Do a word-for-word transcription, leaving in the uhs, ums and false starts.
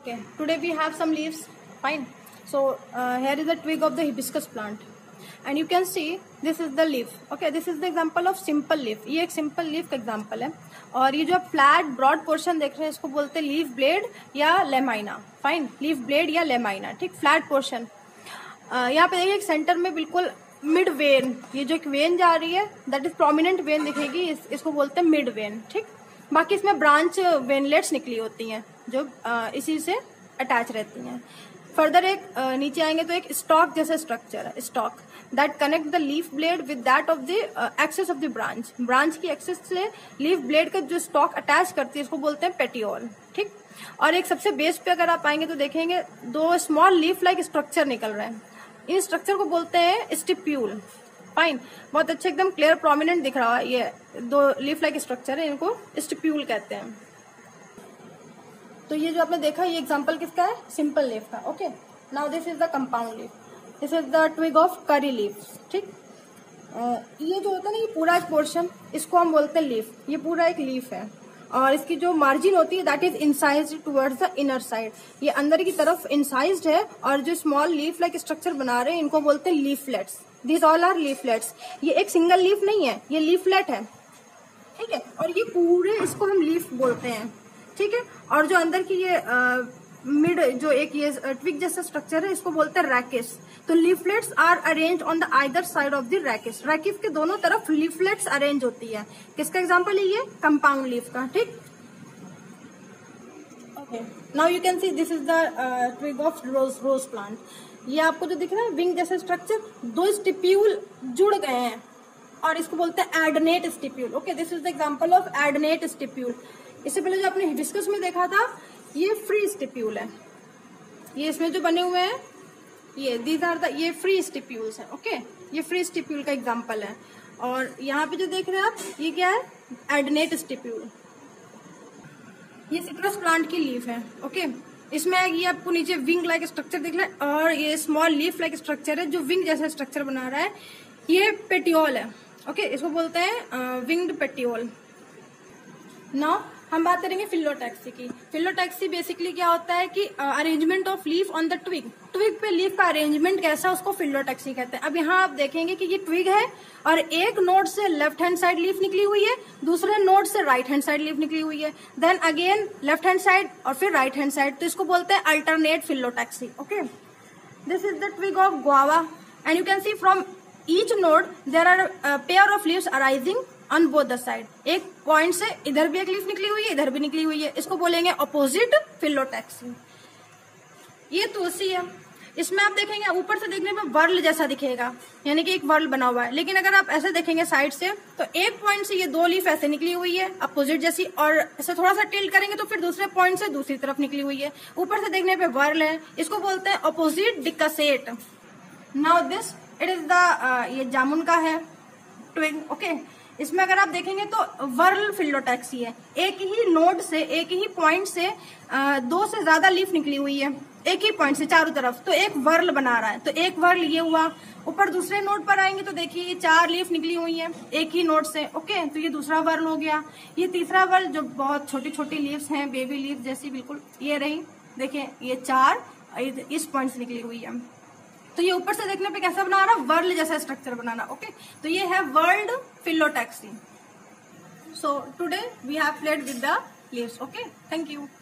Okay, today we have some leaves. Fine. So uh, here is the twig of the hibiscus plant, and you can see this is the leaf. Okay, this is the example of simple leaf. ये एक simple leaf का example है. और ये जो flat broad portion देख रहे हैं इसको बोलते हैं leaf blade या lemina. Fine, leaf blade या lemina. ठीक, flat portion. uh, यहाँ पे देखिए एक center में बिल्कुल मिड वेन, ये जो एक वेन जा रही है दैट इज प्रोमिनेंट वेन दिखेगी, इस, इसको बोलते हैं मिड वेन. ठीक, बाकी इसमें ब्रांच वेनलेट्स निकली होती हैं जो आ, इसी से अटैच रहती हैं. फर्दर एक आ, नीचे आएंगे तो एक स्टॉक जैसा स्ट्रक्चर है, stalk that connect the leaf blade with that of the axis of the branch. Branch की एक्सेस से लीफ ब्लेड का जो स्टॉक अटैच करती है इसको बोलते हैं पेटियोल. ठीक, और एक सबसे बेस पे अगर आप आएंगे तो देखेंगे दो स्मॉल लीफ लाइक स्ट्रक्चर निकल रहे हैं. इस स्ट्रक्चर को बोलते हैं स्टिप्यूल. फाइन, बहुत अच्छे एकदम क्लियर प्रोमिनेंट दिख रहा है, ये दो लीफ लाइक स्ट्रक्चर है, इनको स्टिप्यूल कहते हैं. तो ये जो आपने देखा ये एग्जांपल किसका है, सिंपल लीफ का. Okay, now this is the compound leaf, this is the twig of curry leaf. ठीक, ये जो होता है ना ये पूरा एक पोर्शन इसको हम बोलते हैं लीफ. ये पूरा एक लीफ है और इसकी जो मार्जिन होती है that is incised towards the inner side. ये अंदर की तरफ इंसाइज्ड है और जो स्मॉल लीफ लाइक स्ट्रक्चर बना रहे हैं इनको बोलते हैं leaflets. This all are leaflets. ये एक सिंगल लीफ नहीं है, ये लीफलेट है. ठीक है, और ये पूरे इसको हम लीफ बोलते हैं. ठीक है, और जो अंदर की ये मिड uh, जो एक ये ट्विग जैसा स्ट्रक्चर है इसको बोलते हैं रैकिस. तो leaflets are arrange on the either side of the rachis. Rachis के दोनों तरफ लीफलेट्स अरेंज होती है. किसका एग्जांपल है ये, कंपाउंड लीफ का. ठीक, okay, now you can see this is the twig of rose rose plant. ये आपको जो दिख रहा है विंग जैसा स्ट्रक्चर, दो स्टिप्यूल जुड़ गए हैं और इसको बोलते हैं adnate stipule. Okay, this is the example of adnate stipule. इससे पहले जो आपने हिबिस्कस में देखा था ये फ्री स्टिप्यूल है. ये इसमें जो बने हुए हैं ये दीज आर द ये फ्री स्टिप्यूल्स है. ओके, ये फ्री स्टिप्यूल का एग्जांपल है. और यहाँ पे जो देख रहे हैं आप ये क्या है, एडनेट स्टिप्यूल. ये सिट्रस प्लांट की लीफ है. ओके, इसमें ये आपको नीचे विंग लाइक स्ट्रक्चर दिख रहा है और ये स्मॉल लीफ लाइक स्ट्रक्चर है जो विंग जैसा स्ट्रक्चर बना रहा है. ये पेटियोल है. ओके, इसको बोलते हैं विंग्ड पेटियोल. नाउ हम बात करेंगे फिलोटैक्सी की. फिलोटैक्सी बेसिकली क्या होता है कि arrangement of leaf on the twig. Twig पे लीफ का अरेंजमेंट कैसा, उसको फिलोटैक्सी कहते हैं. अब यहाँ आप देखेंगे कि ये ट्विग है और एक नोड से लेफ्ट हैंड साइड लीफ निकली हुई है, दूसरे नोड से राइट हैंड साइड लीफ निकली हुई है, then again left hand side और फिर राइट हैंड साइड. तो इसको बोलते हैं alternate phyllotaxy. Okay, this is the twig of guava and you can see from each node there are pair of leaves arising on both the side. एक point से इधर भी एक लीफ निकली हुई है, इधर भी निकली हुई है, इसको बोलेंगे अपोजिट फिलोटैक्सी. ये तुलसी है, इसमें आप देखेंगे ऊपर से देखने में वर्ल जैसा दिखेगा, यानी कि एक वर्ल बना हुआ है, लेकिन अगर आप ऐसे देखेंगे साइड से तो एक पॉइंट से ये दो लीफ ऐसे निकली हुई है अपोजिट जैसी, और ऐसे थोड़ा सा टिल्ट करेंगे तो फिर दूसरे पॉइंट से दूसरी तरफ निकली हुई है. ऊपर से देखने पे वर्ल है, इसको बोलते हैं opposite decussate. Now this it is the ये जामुन का है ट्विग. ओके, इसमें अगर आप देखेंगे तो वर्ल फिलोटैक्सी है. एक ही नोड से एक ही पॉइंट से आ, दो से ज्यादा लीफ निकली हुई है एक ही पॉइंट से चारों तरफ, तो एक वर्ल बना रहा है. तो एक वर्ल ये हुआ. ऊपर दूसरे नोड पर आएंगे तो देखिए ये चार लीफ निकली हुई है एक ही नोड से. ओके, तो ये दूसरा वर्ल हो गया. ये तीसरा वर्ल जो बहुत छोटी छोटी लीव्स हैं, बेबी लीफ जैसी बिल्कुल, ये रही. देखिए ये चार इस पॉइंट से निकली हुई है. तो ये ऊपर से देखने पे कैसा बना रहा, वर्ल्ड जैसा स्ट्रक्चर बनाना. ओके, तो ये है whorled phyllotaxy. So today we have played with the leaves. Okay, thank you.